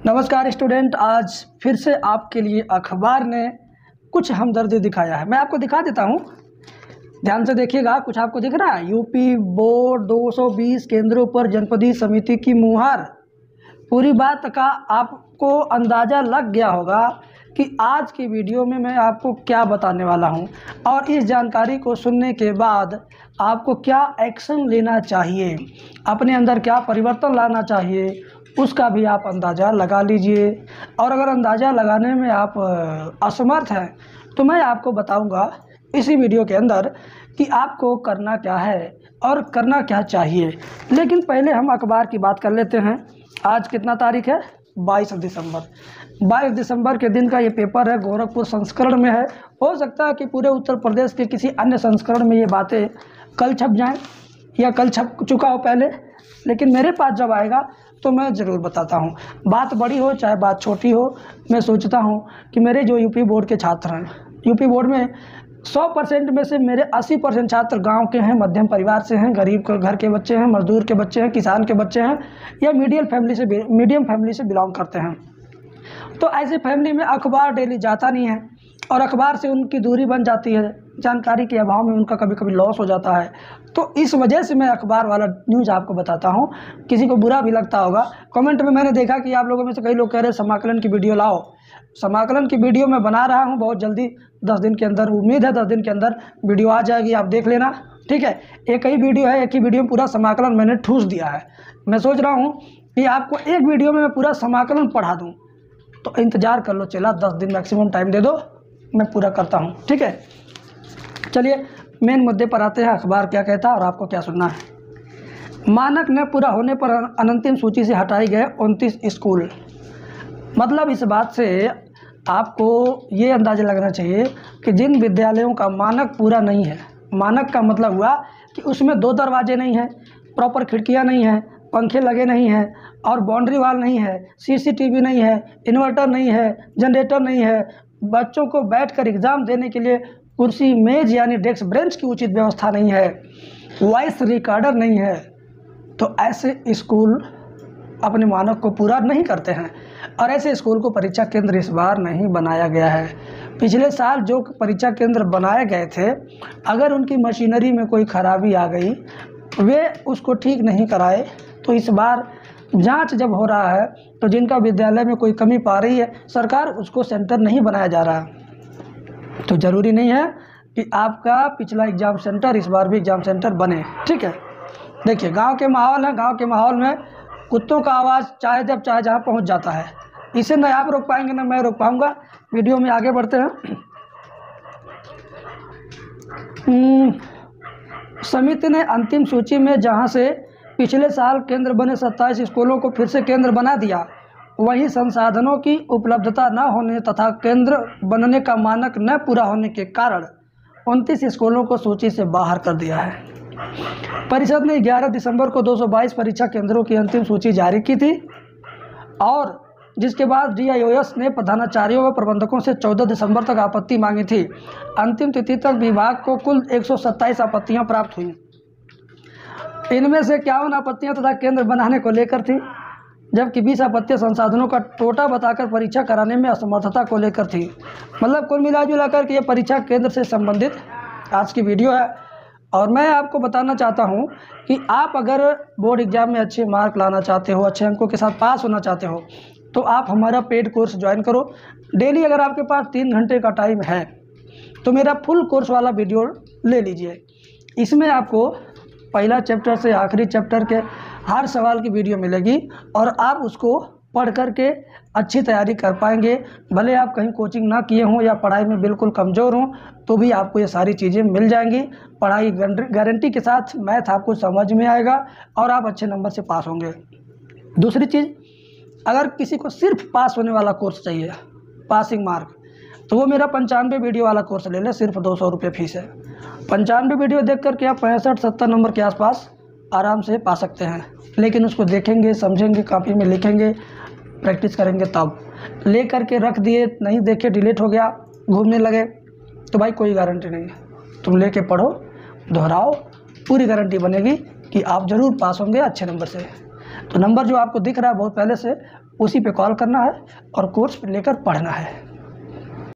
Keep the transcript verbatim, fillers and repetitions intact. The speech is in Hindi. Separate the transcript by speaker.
Speaker 1: नमस्कार स्टूडेंट, आज फिर से आपके लिए अखबार ने कुछ हमदर्दी दिखाया है। मैं आपको दिखा देता हूँ, ध्यान से देखिएगा। कुछ आपको दिख रहा है, यूपी बोर्ड दो सौ बीस केंद्रों पर जनपदीय समिति की मुहर। पूरी बात का आपको अंदाज़ा लग गया होगा कि आज की वीडियो में मैं आपको क्या बताने वाला हूं, और इस जानकारी को सुनने के बाद आपको क्या एक्शन लेना चाहिए, अपने अंदर क्या परिवर्तन लाना चाहिए, उसका भी आप अंदाज़ा लगा लीजिए। और अगर अंदाज़ा लगाने में आप असमर्थ हैं तो मैं आपको बताऊंगा इसी वीडियो के अंदर कि आपको करना क्या है और करना क्या चाहिए। लेकिन पहले हम अखबार की बात कर लेते हैं। आज कितना तारीख है? बाईस दिसंबर। बाईस दिसंबर के दिन का ये पेपर है, गोरखपुर संस्करण में है। हो सकता है कि पूरे उत्तर प्रदेश के किसी अन्य संस्करण में ये बातें कल छप जाएं या कल छप चुका हो पहले, लेकिन मेरे पास जब आएगा तो मैं ज़रूर बताता हूँ। बात बड़ी हो चाहे बात छोटी हो, मैं सोचता हूँ कि मेरे जो यूपी बोर्ड के छात्र हैं, यूपी बोर्ड में सौ परसेंट में से मेरे अस्सी परसेंट छात्र गांव के हैं, मध्यम परिवार से हैं, गरीब के घर के बच्चे हैं, मजदूर के बच्चे हैं, किसान के बच्चे हैं, या मीडियम फैमिली से मीडियम फैमिली से बिलोंग करते हैं। तो ऐसी फैमिली में अखबार डेली जाता नहीं है और अखबार से उनकी दूरी बन जाती है, जानकारी के अभाव में उनका कभी कभी लॉस हो जाता है। तो इस वजह से मैं अखबार वाला न्यूज़ आपको बताता हूँ। किसी को बुरा भी लगता होगा। कमेंट में मैंने देखा कि आप लोगों में से कई लोग कह रहे हैं समाकलन की वीडियो लाओ। समाकलन की वीडियो मैं बना रहा हूँ बहुत जल्दी, दस दिन के अंदर, उम्मीद है दस दिन के अंदर वीडियो आ जाएगी, आप देख लेना, ठीक है। एक ही वीडियो है, एक ही वीडियो में पूरा समाकलन मैंने ठूस दिया है। मैं सोच रहा हूँ कि आपको एक वीडियो में मैं पूरा समाकलन पढ़ा दूँ, तो इंतज़ार कर लो, चला दस दिन मैक्सिमम टाइम दे दो, मैं पूरा करता हूँ, ठीक है। चलिए मेन मुद्दे पर आते हैं, अखबार क्या कहता है और आपको क्या सुनना है। मानक न पूरा होने पर अनंतिम सूची से हटाई गए उनतीस स्कूल। मतलब इस बात से आपको ये अंदाज़ा लगना चाहिए कि जिन विद्यालयों का मानक पूरा नहीं है, मानक का मतलब हुआ कि उसमें दो दरवाजे नहीं हैं, प्रॉपर खिड़कियां नहीं हैं, पंखे लगे नहीं हैं और बाउंड्री वाल नहीं है, सीसीटीवी नहीं है, इन्वर्टर नहीं है, जनरेटर नहीं है, बच्चों को बैठकर एग्ज़ाम देने के लिए कुर्सी मेज यानी डेस्क बेंच की उचित व्यवस्था नहीं है, वॉइस रिकॉर्डर नहीं है, तो ऐसे स्कूल अपने मानक को पूरा नहीं करते हैं और ऐसे स्कूल को परीक्षा केंद्र इस बार नहीं बनाया गया है। पिछले साल जो परीक्षा केंद्र बनाए गए थे, अगर उनकी मशीनरी में कोई खराबी आ गई, वे उसको ठीक नहीं कराए, तो इस बार जांच जब हो रहा है तो जिनका विद्यालय में कोई कमी पा रही है सरकार, उसको सेंटर नहीं बनाया जा रहा। तो ज़रूरी नहीं है कि आपका पिछला एग्ज़ाम सेंटर इस बार भी एग्ज़ाम सेंटर बने, ठीक है। देखिए गांव के माहौल है, गांव के माहौल में कुत्तों का आवाज़ चाहे जब चाहे जहां पहुंच जाता है। इसे न आप रोक पाएंगे न मैं रोक पाऊंगा। वीडियो में आगे बढ़ते हैं। समिति ने अंतिम सूची में जहां से पिछले साल केंद्र बने सत्ताईस स्कूलों को फिर से केंद्र बना दिया, वहीं संसाधनों की उपलब्धता न होने तथा केंद्र बनने का मानक न पूरा होने के कारण उनतीस स्कूलों को सूची से बाहर कर दिया है। परिषद ने ग्यारह दिसंबर को दो सौ बाईस परीक्षा केंद्रों की अंतिम सूची जारी की थी और जिसके बाद डी आई ओ एस ने प्रधानाचार्यों व प्रबंधकों से चौदह दिसंबर तक आपत्ति मांगी थी। अंतिम तिथि तक विभाग को कुल एक सौ सत्ताईस आपत्तियाँ प्राप्त हुई। इनमें से इक्यावन आपत्तियाँ तथा केंद्र बनाने को लेकर थी, जबकि बीस आपत्तियाँ संसाधनों का टोटा बताकर परीक्षा कराने में असमर्थता को लेकर थी। मतलब कुल मिला जुला कर के ये परीक्षा केंद्र से संबंधित आज की वीडियो है। और मैं आपको बताना चाहता हूँ कि आप अगर बोर्ड एग्ज़ाम में अच्छे मार्क लाना चाहते हो, अच्छे अंकों के साथ पास होना चाहते हो, तो आप हमारा पेड कोर्स ज्वाइन करो। डेली अगर आपके पास तीन घंटे का टाइम है तो मेरा फुल कोर्स वाला वीडियो ले लीजिए। इसमें आपको पहला चैप्टर से आखिरी चैप्टर के हर सवाल की वीडियो मिलेगी और आप उसको पढ़ कर के अच्छी तैयारी कर पाएंगे। भले आप कहीं कोचिंग ना किए हों या पढ़ाई में बिल्कुल कमज़ोर हों, तो भी आपको ये सारी चीज़ें मिल जाएंगी। पढ़ाई गारंटी के साथ, मैथ आपको समझ में आएगा और आप अच्छे नंबर से पास होंगे। दूसरी चीज़, अगर किसी को सिर्फ पास होने वाला कोर्स चाहिए, पासिंग मार्क, तो वो मेरा पंचानवे वीडियो वाला कोर्स ले लें, सिर्फ दो सौ रुपये फीस है। पंचानवे वीडियो देख करके आप पैंसठ सत्तर नंबर के आसपास आराम से पा सकते हैं, लेकिन उसको देखेंगे, समझेंगे, कॉपी में लिखेंगे, प्रैक्टिस करेंगे। तब ले करके रख दिए, नहीं देखे, डिलीट हो गया, घूमने लगे, तो भाई कोई गारंटी नहीं है। तुम लेके पढ़ो, दोहराओ, पूरी गारंटी बनेगी कि आप ज़रूर पास होंगे अच्छे नंबर से। तो नंबर जो आपको दिख रहा है बहुत पहले से, उसी पे कॉल करना है और कोर्स लेकर पढ़ना है।